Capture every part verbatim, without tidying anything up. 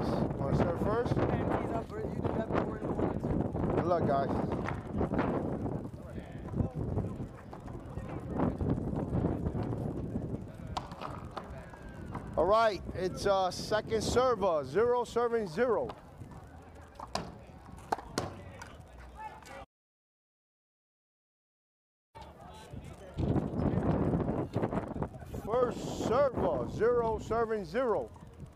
guys. Want to serve first? Good luck, guys. All right, it's uh, second server, zero serving zero. First server, zero serving zero.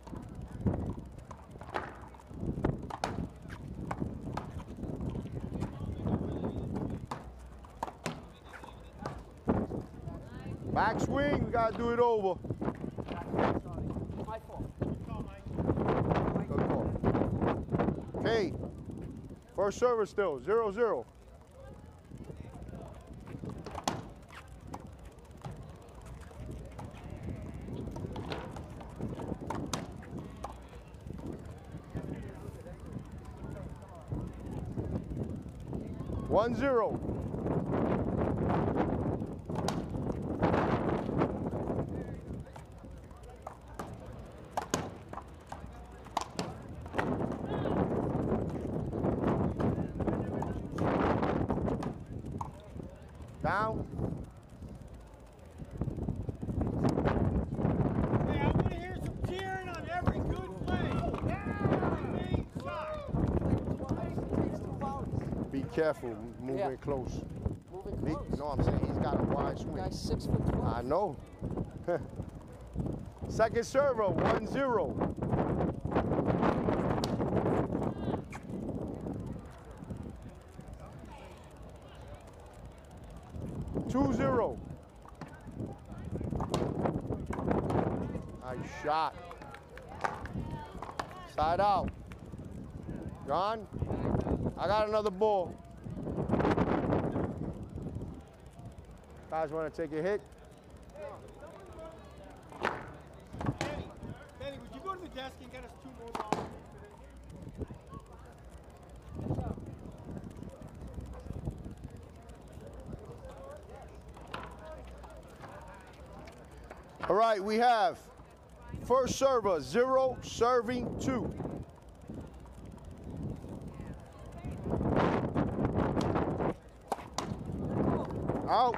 Backswing, we gotta do it over. My fault. Good call. Okay, first server still, zero zero. One zero. Down. Hey, I want to hear some cheering on every good play. Be careful, moving Yeah. close. Moving Be, close. no, I'm saying he's got a wide swing. Guy's six foot twelve. I know. Second server, one zero. Two zero. Nice shot. Side out. Gone. I got another ball. Guys want to take a hit? Benny, Benny, would you go to the desk and get us two more balls? All right, we have first server, zero, serving two. Out.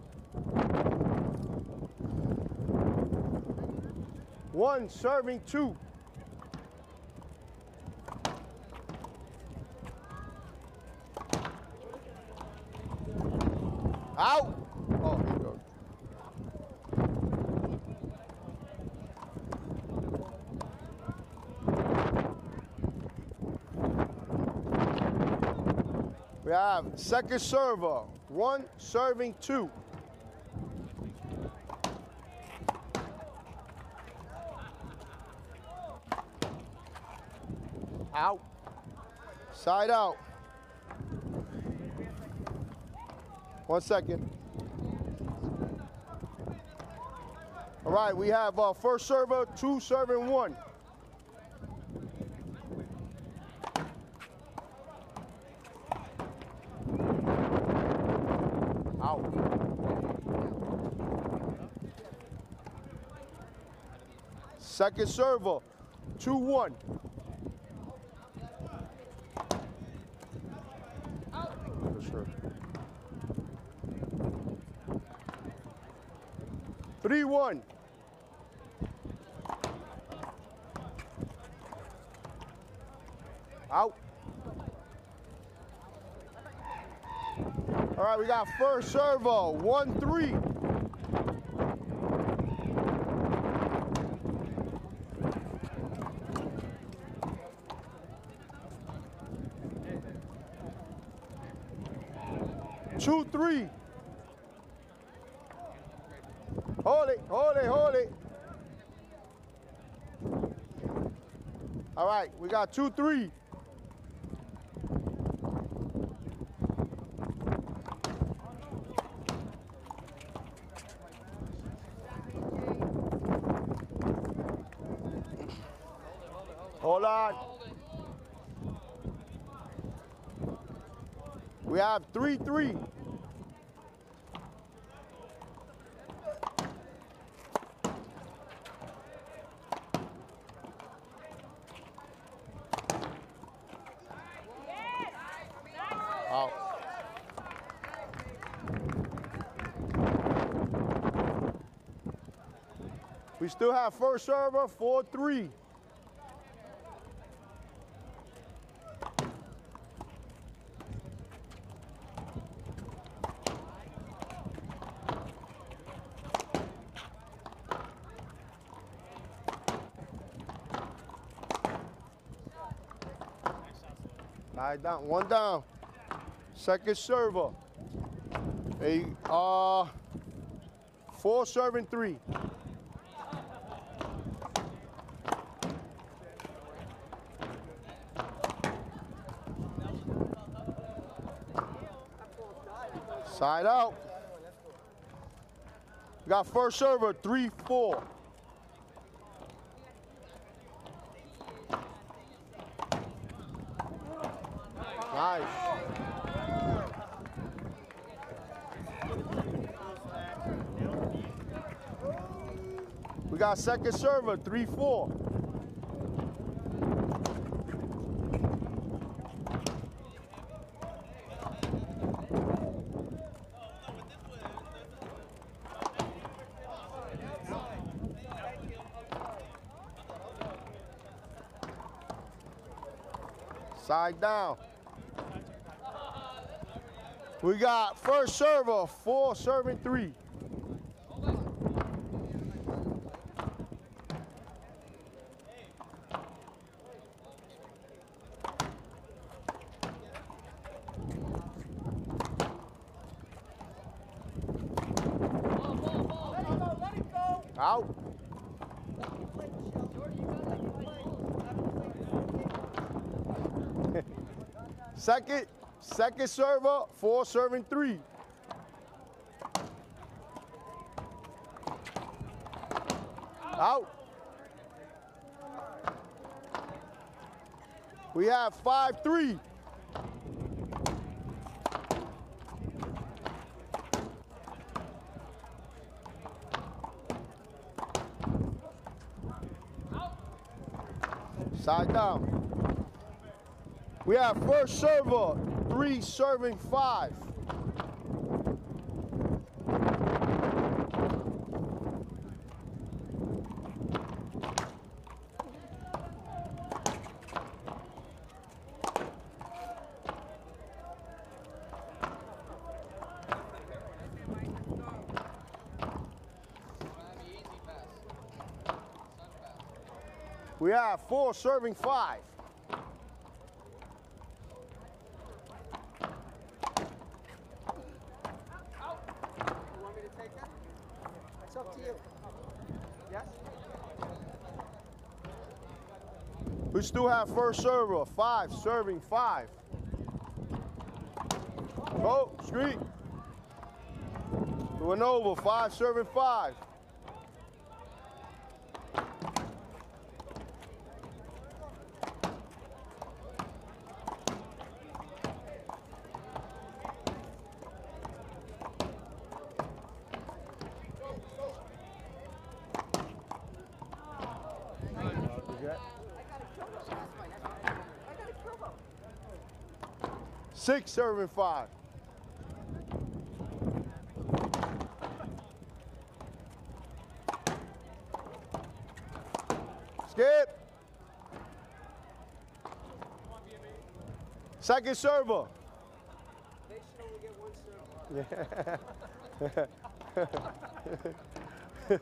One, serving two. Out. Oh, here we go. We have second server, one serving two. Out. Side out. One second. All right, we have uh, first server, two serving one. Out. Second server, two one. For sure. three one. Out. All right, we got first servo, one three. Two three. Hold it, hold it, hold it. All right, we got two three. Hold on. We have three three. Out. We still have first server, four three. Right down, one down. Second server. A uh four serving three. Side out. We got first server, three four. Nice. We got second server, three four. Side down. We got first server, four serving three. Out. Second, second server, four serving three. Out. We have five three. Side down. We have first server, three serving five. We have four serving five. It's up to you. Yes? We still have first server, five serving five. Go, street. Going over, five serving five. Six serving five. Skip. Second server. They should only get one serve.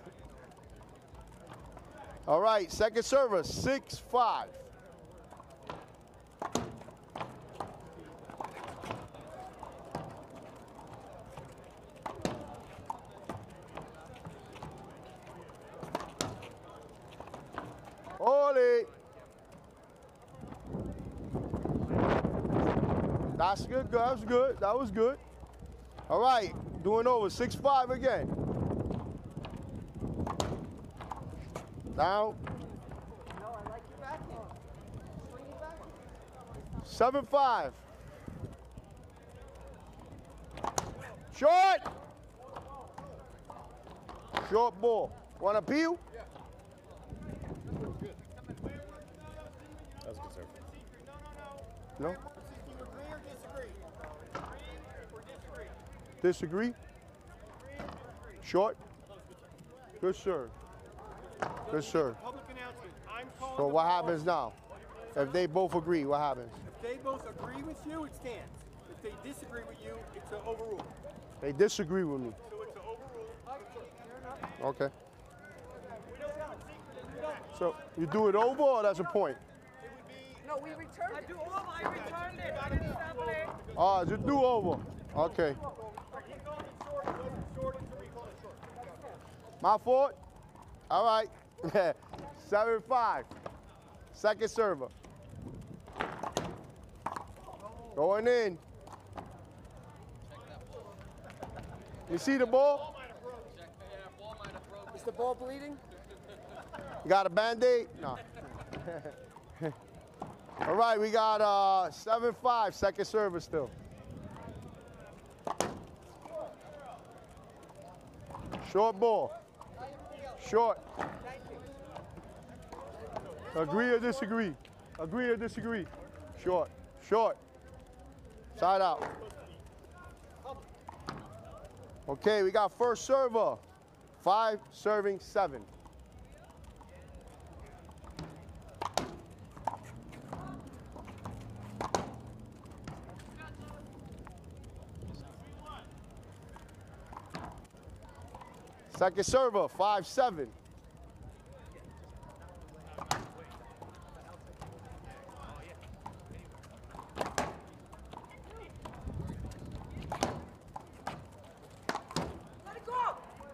All right, second server, six five. Ollie. That's good, that was good, that was good. All right, doing over, six five again. Down. No, I like your backhand. Swing your backhand. seven five. Short. Short ball. Want to peel? Yeah. That was a good serve. No? disagree? Agree or disagree? Disagree? Agree or disagree? Short? Good sir. Good sir. Public announcement. I'm calling So the what ball. happens now? If they both agree, what happens? If they both agree with you, it stands. If they disagree with you, it's an overrule. They disagree with me. So it's an overrule. Okay. We don't have a secret. We don't. So you do it over or that's a point? It would be. No, we returned it. I do all I returned it. Gotta do over. Ah, it's a do over. Okay. He called it short. It wasn't short until we called it short. My fault? All right. seven five. Second server. Going in. You see the ball? Is the ball bleeding? You got a Band-Aid? No. All right, we got uh, seven five, second server still. Short ball. Short. Agree or disagree? Agree or disagree? Short. Short. Side out. Okay, we got first server. Five serving seven. Second server, five seven. Let it go!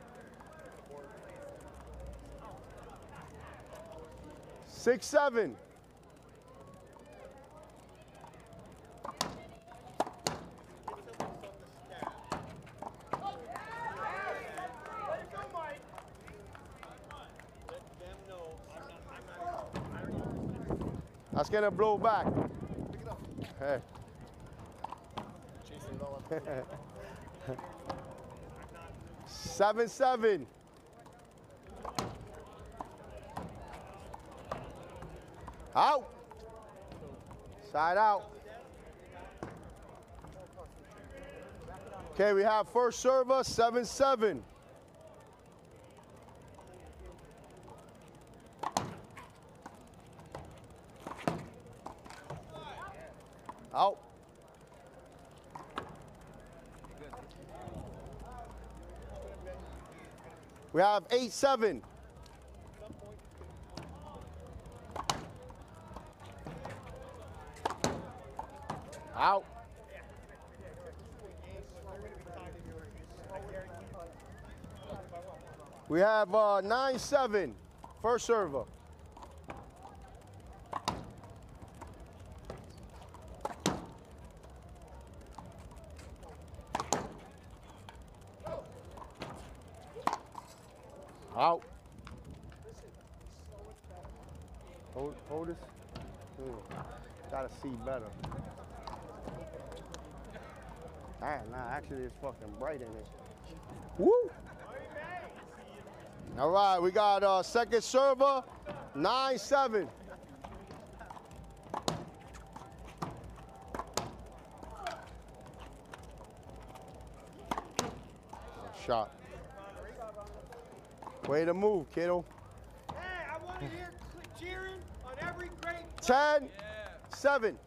Six seven. That's gonna blow back. Hey. Seven seven. Out. Side out. Okay, we have first server, seven seven. Out. We have eight seven. Out. We have uh, nine seven. First server. Out. Hold, hold this. Hmm. Gotta see better. Damn, nah, actually it's fucking bright in it. Woo! All right, we got uh, second server, nine seven. Shot. Way to move, kiddo. Hey, I want to hear cheering on every great ten, yeah. seven.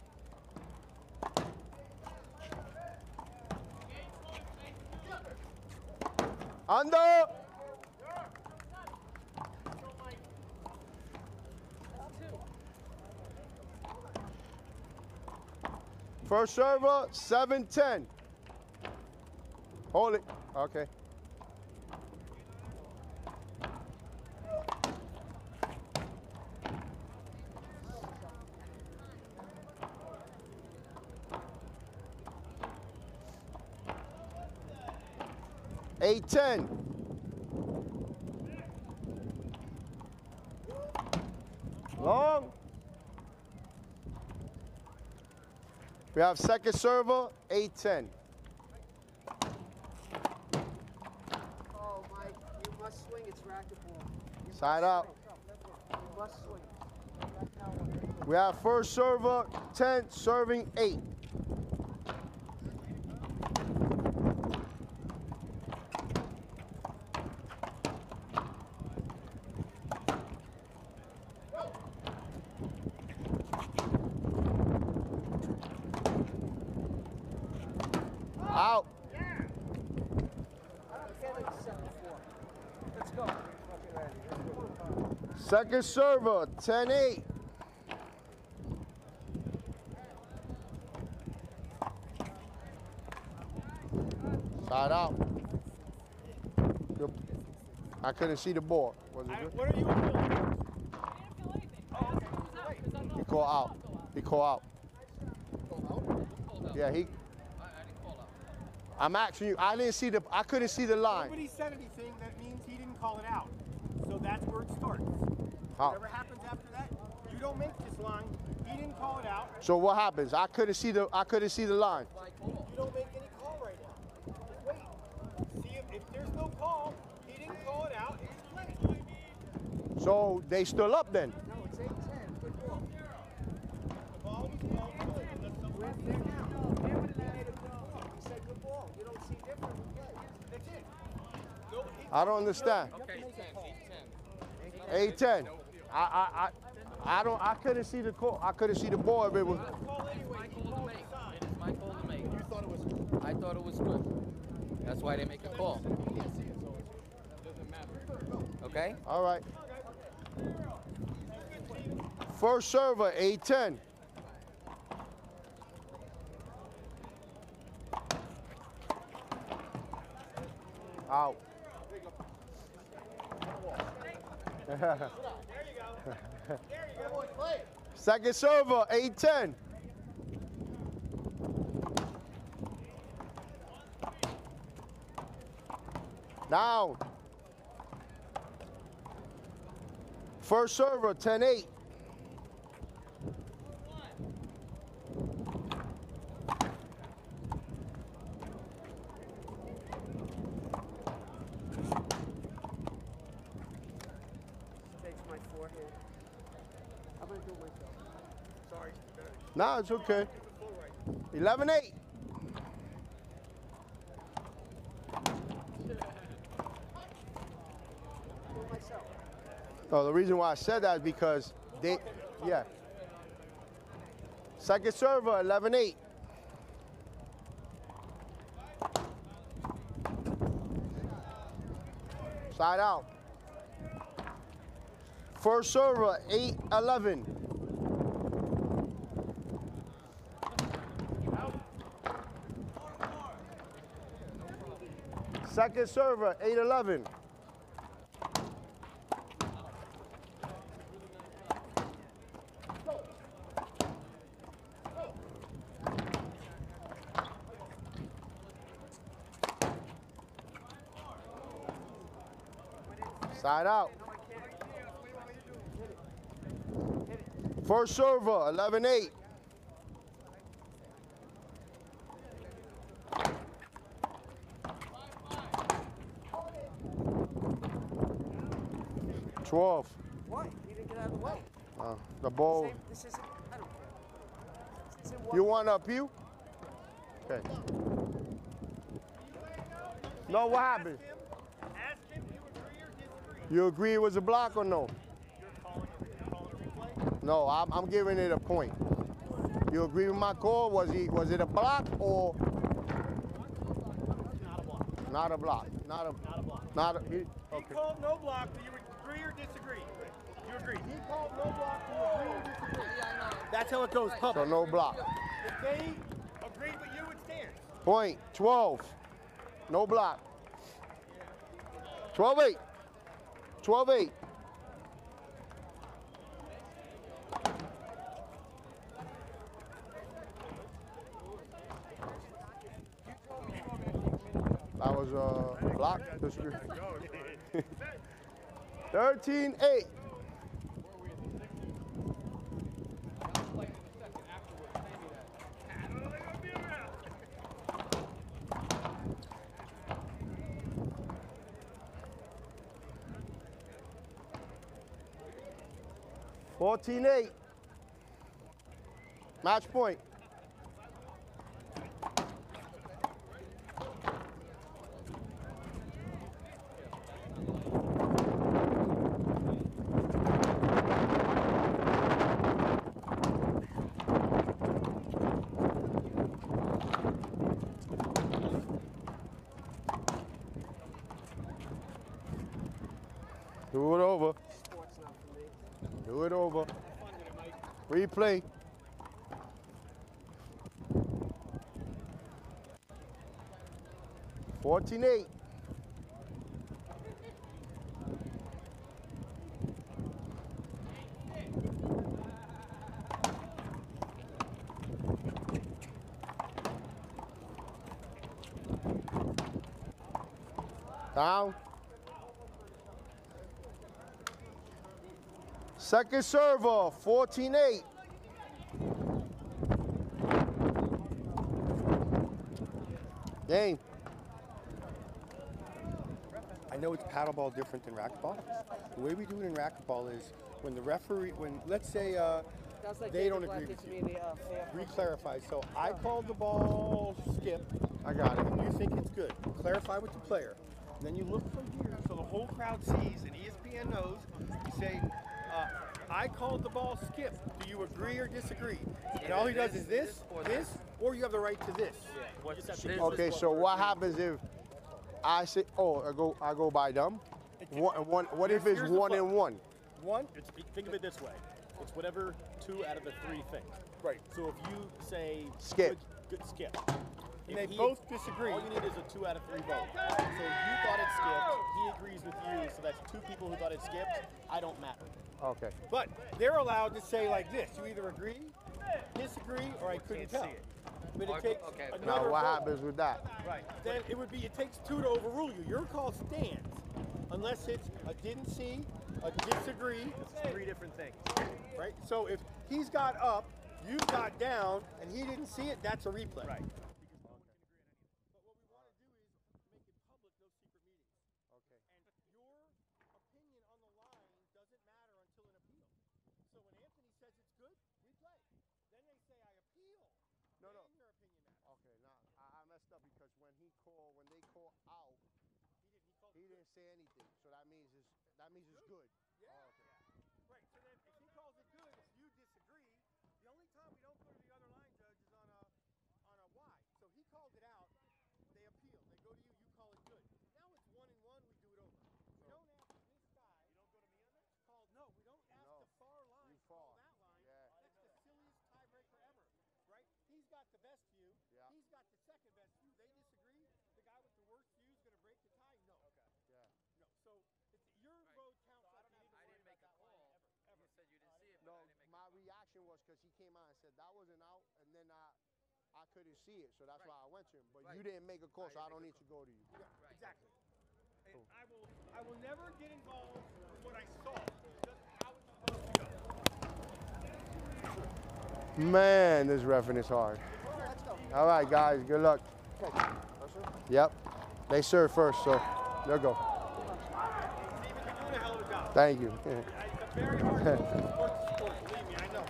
Under. First server, seven ten. Hold it. Okay. eight ten. Long. We have second server, eight ten. Oh, Mike, you must swing. It's racquetball. You Side must out. swing. You must swing. We have first server, ten, serving eight. Out. Let's go. Second server, ten eight. Side out. Good. I couldn't see the ball. Was it I, good? what are you doing? He called out. He called out. Yeah, he. I'm asking you. I didn't see the. I couldn't see the line. Nobody said anything. That means he didn't call it out. So that's where it starts. How? Whatever happens after that, you don't make this line. He didn't call it out. So what happens? I couldn't see the. I couldn't see the line. You don't make any call right now. Just wait. See if, if there's no call, he didn't call it out. It's play. So they still up then. No, it's eight ten. Good ball. The ball was called. We're in there now. He said good ball. You don't see different. That's it. No, he, I don't understand. Okay, eight ten. I I I I don't. I couldn't see the call. I couldn't see the ball. If it was. call anyway. my call to make. It is my call to make. You thought it was? I thought it was good. That's why they make a call. Okay? All right. First server, eight ten. Out. There you go. There you go. Play. Second server, eight ten. Down. First server, ten eight. Takes my forehead. I'm going to do it myself. Sorry. Nah, it's okay. eleven eight. Do it myself. No, the reason why I said that is because they, yeah. Second server, eleven eight. Side out. First server, eight eleven. Second server, eight eleven. Side out. First server, eleven eight. twelve. What? You didn't get out of the way. Uh, the ball. Same, this isn't, I don't care. This isn't what You want up you? Okay. No, what happened? Ask him, you agree or disagree? You agree it was a block or no? You're calling a, calling a replay? No, I'm, I'm giving it a point. You agree with my call? Was he? Was it a block or Not a block. not a block? Not a. Not a block. Not a. He, He okay. called no block. Do you agree or disagree? You agree. He called no block. Do you agree or disagree? That's how it goes, So public. no block. If they agreed with you, it stands. Point. twelve. No block. twelve eight. twelve eight. That was a uh, block. thirteen eight. fourteen eight. Match point. Replay. fourteen eight. Down. Second server, fourteen eight. Game. I know it's paddleball different than racquetball. The way we do it in racquetball is when the referee, when let's say uh, Like they don't agree with you, me, uh, re-clarify. So I called the ball skip. I got it. And you think it's good. Clarify with the player. And then you look from here so the whole crowd sees and E S P N knows. You say, uh, I called the ball skip. Do you agree or disagree? And all he does is this, this, or you have the right to this. Okay, so what happens if I say, oh, I go, I go by them? One, one, what if it's Here's the one fun. and one? One? It's, think of it this way. It's whatever two out of the three things. Right. So if you say Skip. good, good skip. And if they he- both disagree. All you need is a two out of three vote. So you thought it skipped. He agrees with you. So that's two people who thought it skipped. I don't matter. Okay. But they're allowed to say like this. You either agree, disagree, or I couldn't tell. But it takes Okay. another Now what vote. happens with that? Right. Then it would be, it takes two to overrule you. Your call stands. Unless it's a didn't see, a disagree. It's three different things. Right? So if he's got up, you got down, and he didn't see it, that's a replay. Right. But what we want to do is make it public, no secret meetings. Okay. And your opinion on the line doesn't matter until an appeal. So when Anthony says it's good, we play. Then they say I appeal. No, no. Then your opinion matters. Okay, now I, I messed up because when he called, when they call out, He didn't. He called he didn't say anything. So that means it's that means it's good. Yeah. Oh, okay. Right. So then if he calls it good, if you disagree, the only time we don't go to the other line judge is on a on a why. So he called it out, they appeal. They go to you, you call it good. Now it's one and one, we do it over. We don't ask this guy. You don't go to me on that? Called no, we don't ask No. the far line You to call far. that line. Yeah. That's the silliest tiebreaker ever. Right? He's got the best view. Yeah. He's got the second best view. They disagree. The guy with the worst view is gonna break the tie? No. Okay. Yeah. No. So it's your vote counts like you I didn't make a call. You said you didn't see it, but No, I didn't make my reaction was because he came out and said that wasn't out, and then I I couldn't see it, so that's Right. why I went to him. But Right. you didn't make a call, I so I didn't don't make need a to go to you. Yeah, exactly. And I will I will never get involved with what I saw. Just how it's supposed to go. Man, this reffing is hard. All right, guys, good luck. Yep. They serve first, so they'll go. Steven, you're doing a hell of a job. Thank you. It's a very hard sport to sport, believe me, I know.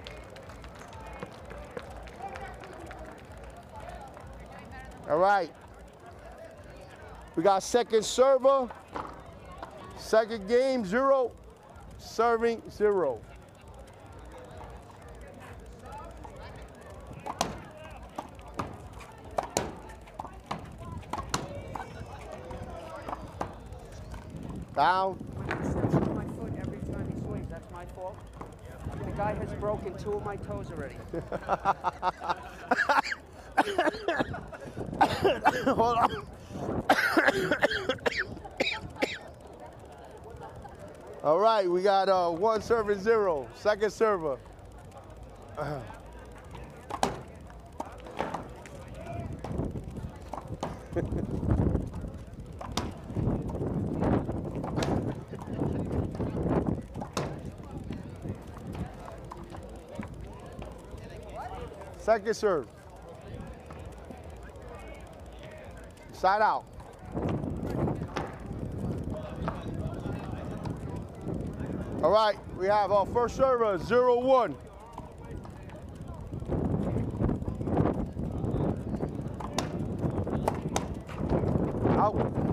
All right. We got second server. Second game, zero. Serving, zero. Down. Steps on my foot every time he swings. That's my fault. The guy has broken two of my toes already. Hold on. All right, we got uh, one server, zero. Second server. Second serve. Side out. All right, we have our first server, zero one. Out.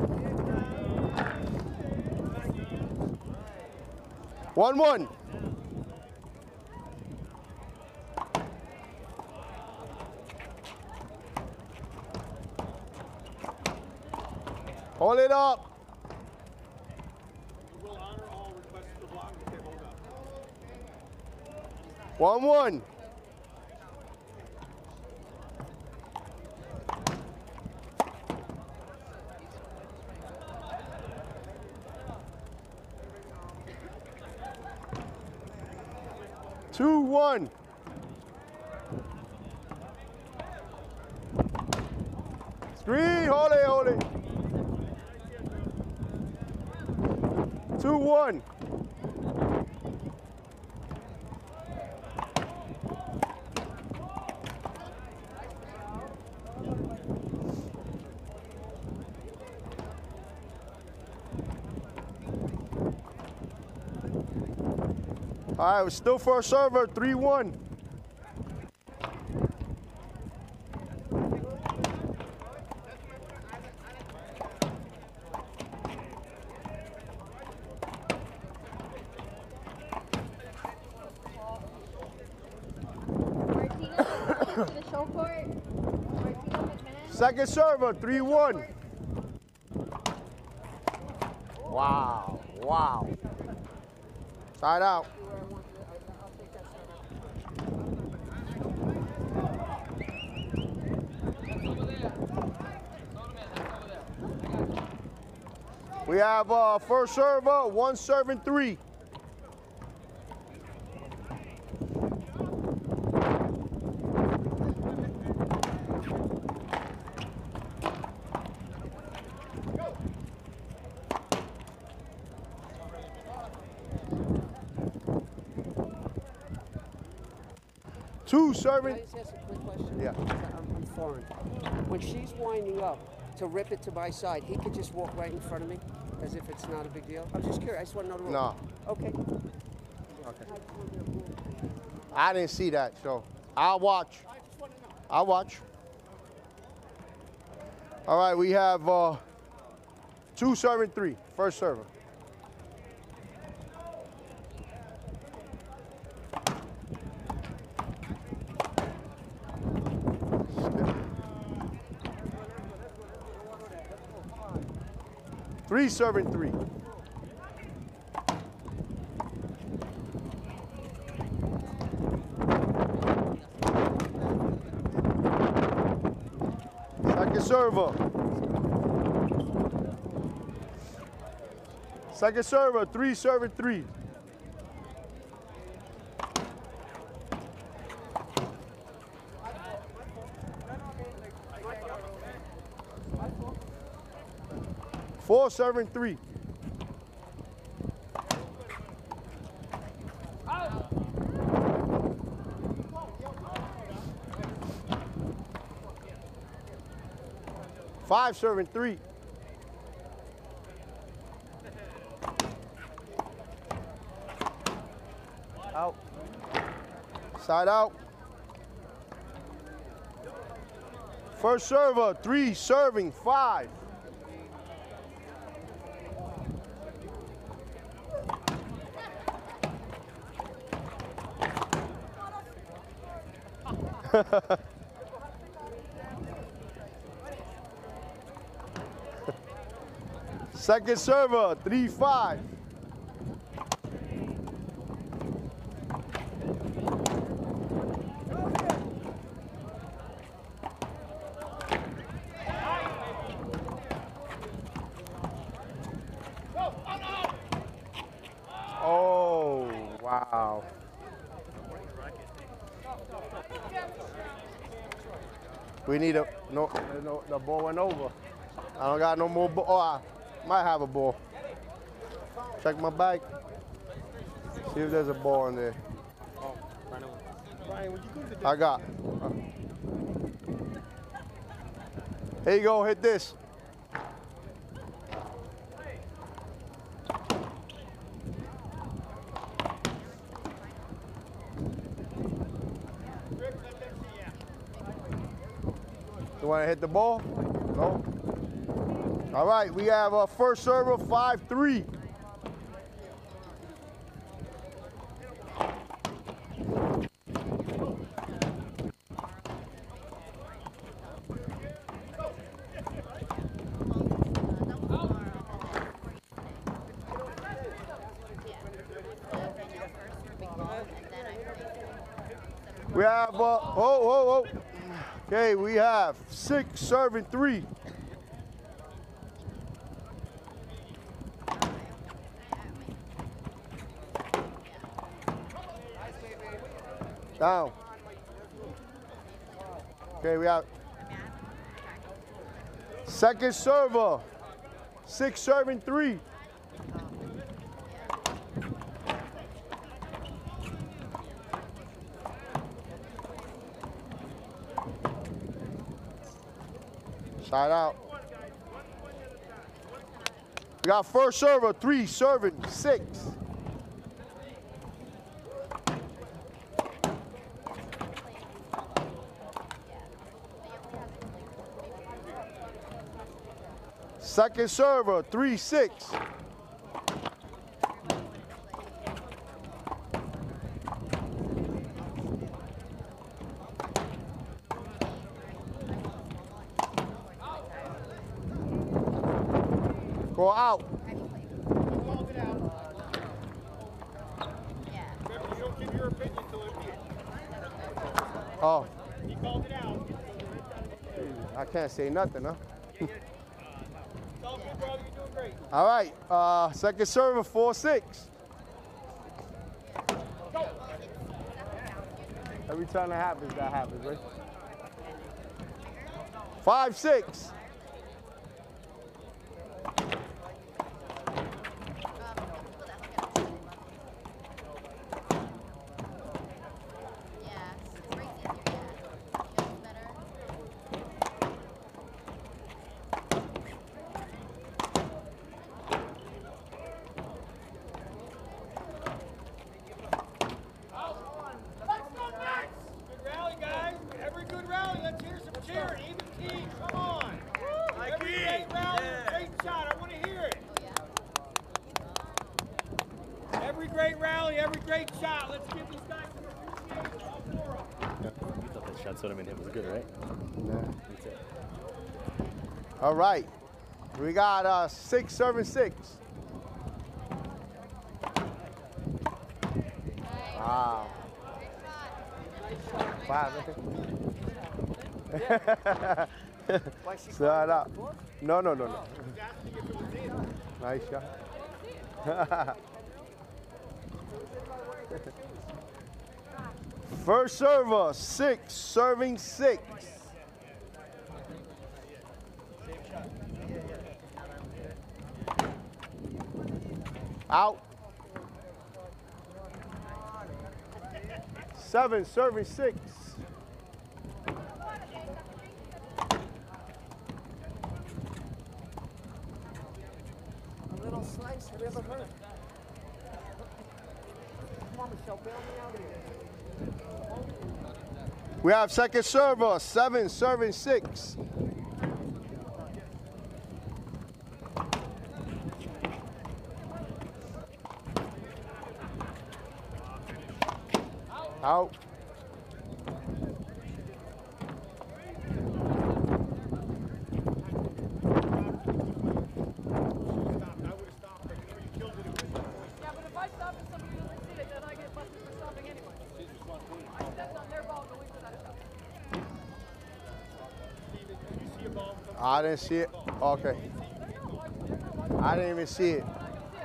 One one. Hold it up. We will honor all requests for block if they hold up. One, one. Two, one. Screen, hold it, hold it. Two, one. All right, we're still for a server, three, one. Second server, three, one. Wow, wow. Side out. We have uh, first server, one serving three. Two serving. Can I just ask a quick question? Yeah. I'm, I'm foreign. When she's winding up to rip it to my side, he could just walk right in front of me as if it's not a big deal. I'm just curious. I just want to know the rule. No. Okay. Okay. I didn't see that, so I'll watch. I'll watch. All right, we have uh, two serving three. First server. Three serving three. Second server. Second server, three serving three. Four serving three. Five serving three. Out. Side out. First server, three serving five. Second server, three five. Oh, wow. We need a, no, no, the ball went over. I don't got no more ball. Oh, I might have a ball. Check my bag. See if there's a ball in there. I got. Here you go, hit this. You want to hit the ball? No? All right, we have a first server, five three. We have, uh, oh, oh, oh. Okay, we have six serving three. Down. Okay, we have second server, six serving three. Side out. We got first server, three serving six. Second server, three, six. Go out. Called it out. Remember, you don't give your opinion until it's here. Oh, He called it out. I can't say nothing, huh? It's all good, brother. You're doing great. All right, uh, second server, four, six. Every time that happens, that happens, right? Five, six. Good rally, guys. Every good rally, let's hear some cheering. Even team, come on. Every great rally, great shot. I want to hear it. Every great rally, every great shot. Let's give these guys some appreciation. All four of them. You thought that shot Soderman hit was good, right? Yeah. That's it. All right, we got uh, six serving six. Wow. Five, I think. Slide out. No, no, no, no. Nice shot. First server, six, serving six. Out. Seven, serving six. A little slice, have you ever heard? Come on, Michelle, bail me out here. We have second server, seven, serving six. Out. I didn't see it. Okay. I didn't even see it.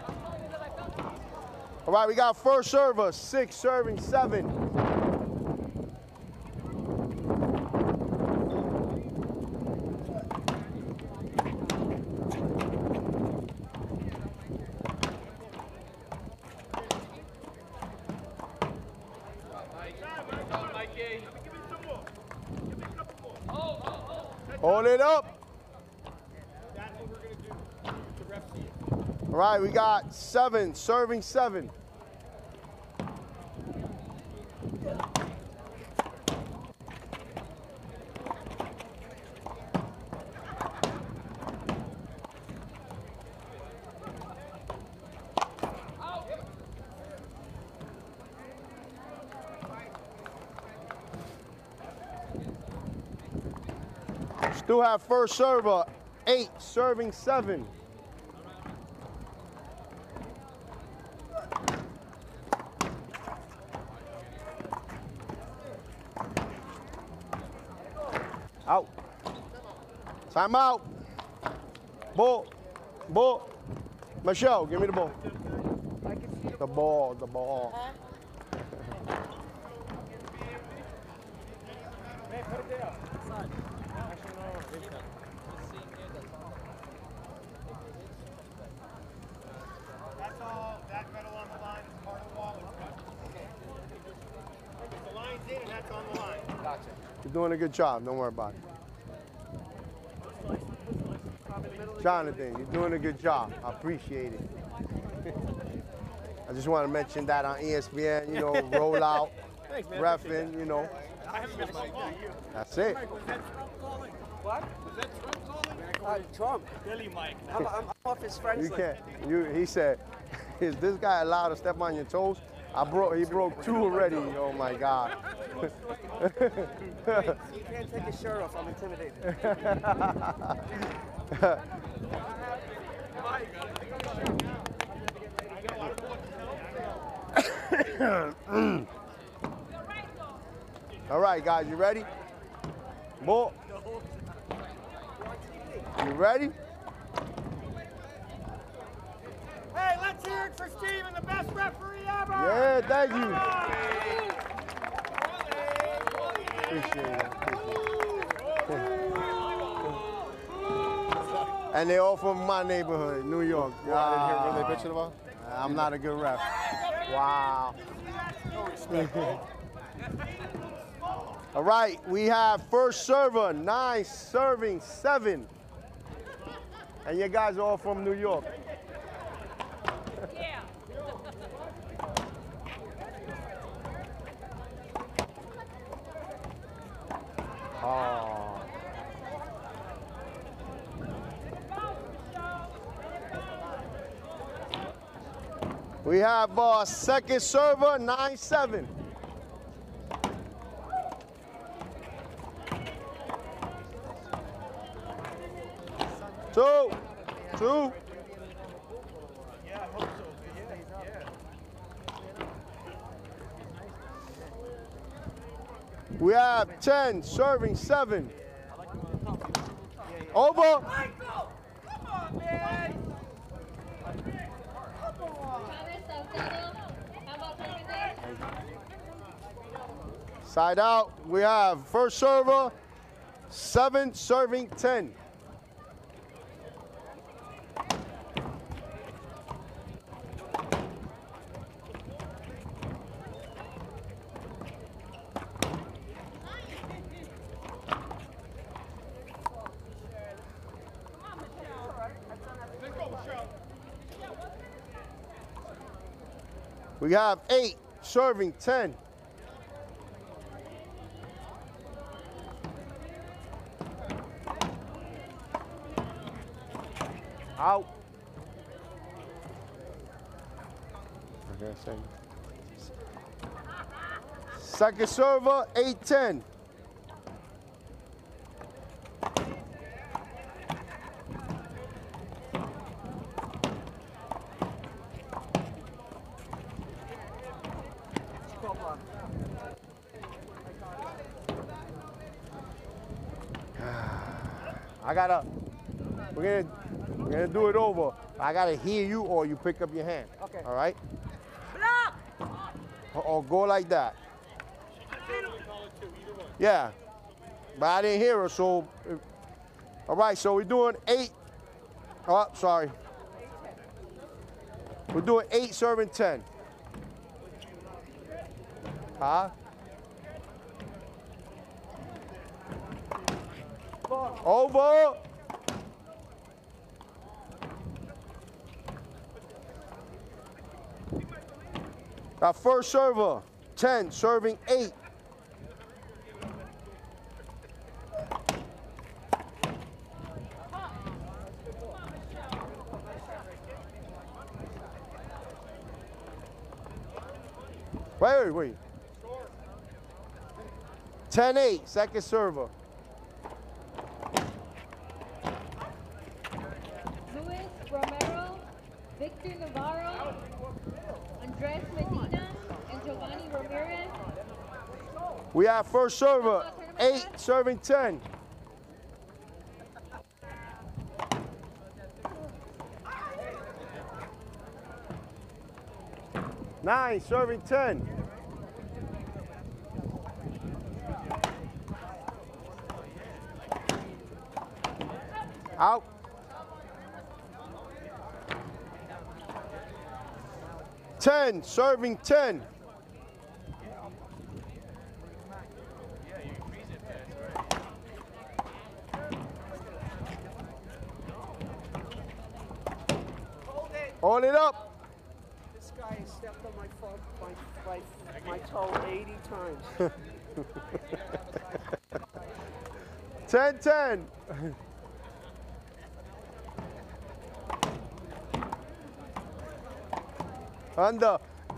All right, we got first server, six serving seven. Hold it up. That's what we're going to do. The ref see it. All right, we got seven, serving seven. Still have first server, eight, serving seven. Out. Time out. Ball. Ball. Michelle, give me the ball. I can see The ball, the ball. Hey, put it there. Inside. Actually, no, no, Vincent. That's all. That metal on the line is part of the wall. The line's in and that's on the line. Gotcha. You're doing a good job. Don't worry about it. Jonathan, you're doing a good job. I appreciate it. I just want to mention that on E S P N, you know, roll out, Thanks, man. reffing, you know. I haven't missed my call. That's it. Was that Trump calling? what? Was that Trump calling? Uh, Trump. Billy Mike. I'm, I'm off his friends You list. can't. You. He said, "Is this guy allowed to step on your toes?" I broke. He broke two already. Oh my God. You can't take his shirt off. I'm intimidated. All right, guys, you ready? Ball. You ready? Hey, let's hear it for Steven, the best referee ever! Yeah, thank you. Appreciate it. And they all from my neighborhood, New York. Well, I didn't hear what Ah, they bitching about. I'm not a good ref. Wow. All right, we have first server, nine serving seven. And you guys are all from New York. Yeah. Oh. We have uh, second server, nine seven. Two, two. Yeah, I hope so. Yeah, yeah. We have ten serving seven. Over. Side out. We have first server, seven serving ten. We have eight serving ten. Out. Okay, second. Second server, eight ten. I gotta, we're gonna, we're gonna do it over. I gotta hear you or you pick up your hand. Okay. All right? Or, or go like that. Yeah. But I didn't hear her, so. uh, All right, so we're doing eight. Oh, sorry. We're doing eight serving ten. Huh? Over. Our first server, ten, serving eight. Wait, wait, wait. ten eight, second server. Luis Romero, Victor Navarro, Andres Medina, and Giovanni Ramirez. We have first server, eight, serving ten. Nine, serving ten. Out. Ten, serving ten. Hold it up. This guy has stepped on my phone, my, my, my toe eighty times. ten ten. Under.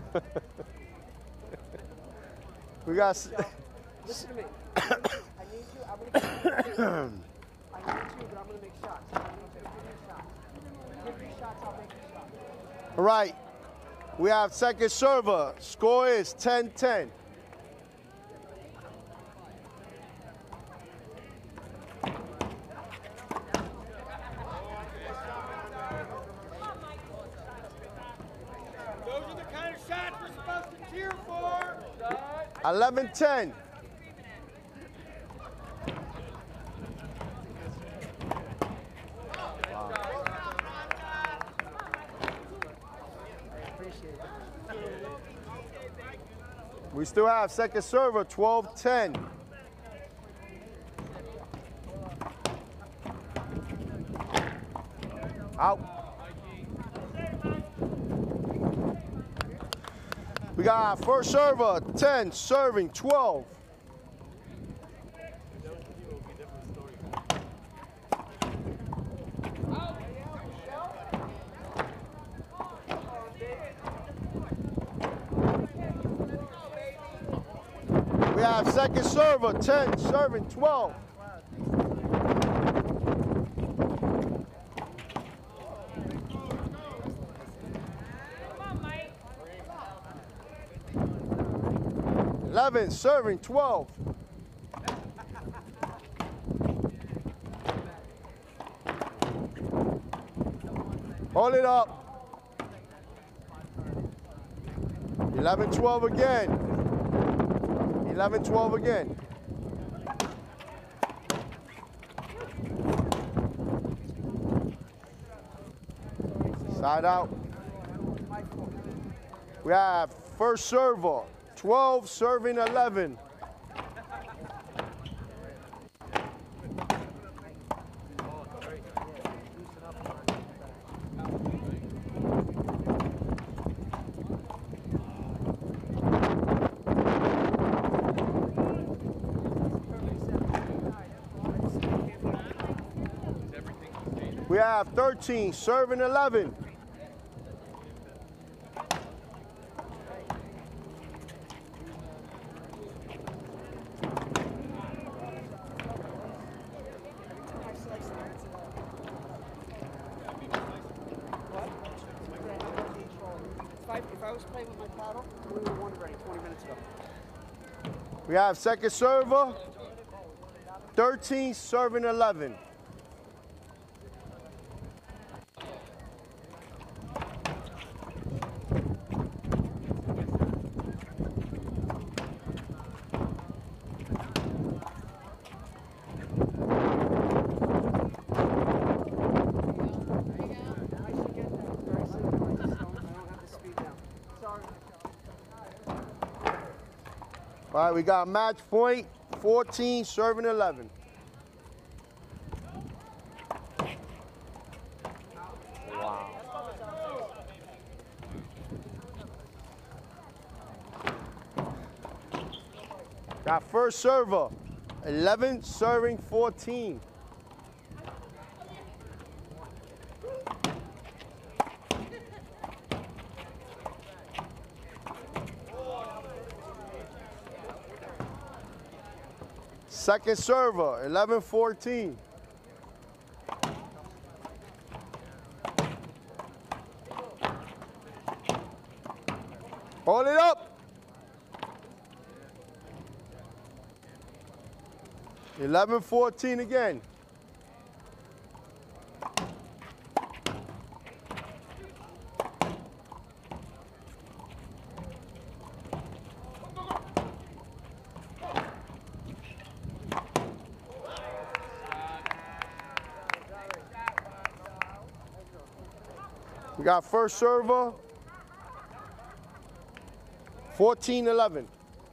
We got. Listen to me. I need you. I'm going to give you. I need you, but I'm going to make shots. I need you to give me shots. Give me shots, I'll make you shots. All right. We have second server. Score is ten ten. Those are the kind of shots we're supposed to cheer for. eleven ten. We still have second server, twelve ten. Out. We got first server, ten, serving twelve. We have second server, ten, serving twelve. eleven, serving twelve. Hold it up. eleven twelve again. eleven twelve again. Side out. We have first server, twelve serving eleven. We have thirteen serving eleven. If I was playing with my paddle, we would have won already twenty minutes ago. We have second server, thirteen serving eleven. All right, we got match point, fourteen serving eleven. Wow. Got first server, eleven serving fourteen. Second server, eleven fourteen. Hold it up. eleven fourteen again. We got first server, fourteen eleven.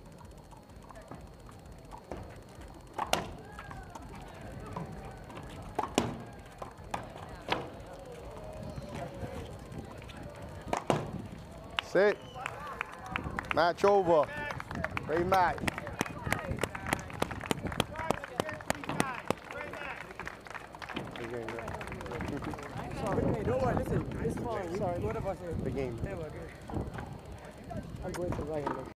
Sit. Match over. Great match. Sorry, hey, don't worry, listen, it's fine. Sorry, what about you? The game. Hey, we're good. I'm going to right here.